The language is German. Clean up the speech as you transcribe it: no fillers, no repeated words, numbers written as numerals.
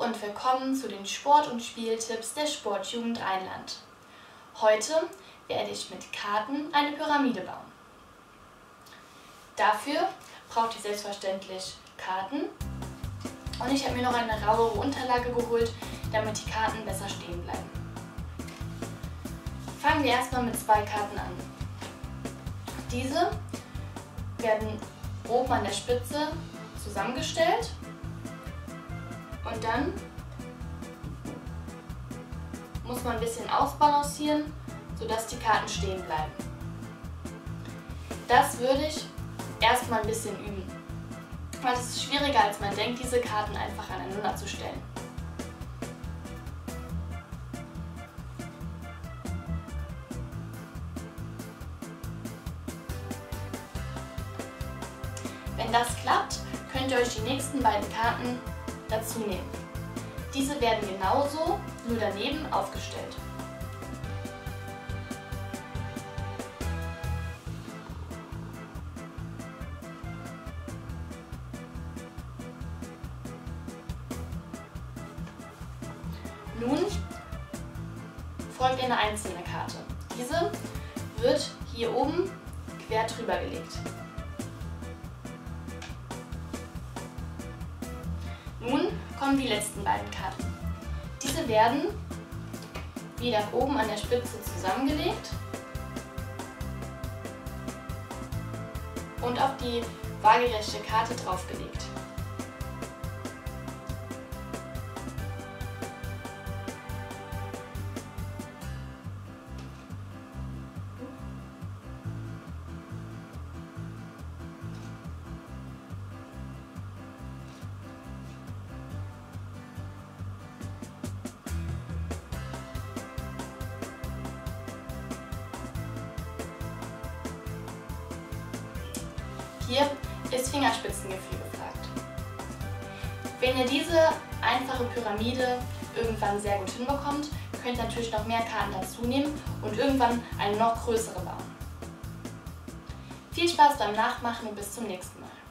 und willkommen zu den Sport- und Spieltipps der Sportjugend Rheinland. Heute werde ich mit Karten eine Pyramide bauen. Dafür braucht ihr selbstverständlich Karten und ich habe mir noch eine rauere Unterlage geholt, damit die Karten besser stehen bleiben. Fangen wir erstmal mit 2 Karten an. Diese werden oben an der Spitze zusammengestellt und dann muss man ein bisschen ausbalancieren, sodass die Karten stehen bleiben. Das würde ich erstmal ein bisschen üben, weil es ist schwieriger als man denkt, diese Karten einfach aneinander zu stellen. Wenn das klappt, könnt ihr euch die nächsten beiden Karten dazu nehmen. Diese werden genauso, nur daneben aufgestellt. Nun folgt eine einzelne Karte. Diese wird hier oben quer drüber gelegt. Nun kommen die letzten beiden Karten. Diese werden wieder oben an der Spitze zusammengelegt und auf die waagerechte Karte draufgelegt. Hier ist Fingerspitzengefühl gefragt. Wenn ihr diese einfache Pyramide irgendwann sehr gut hinbekommt, könnt ihr natürlich noch mehr Karten dazu nehmen und irgendwann eine noch größere bauen. Viel Spaß beim Nachmachen und bis zum nächsten Mal.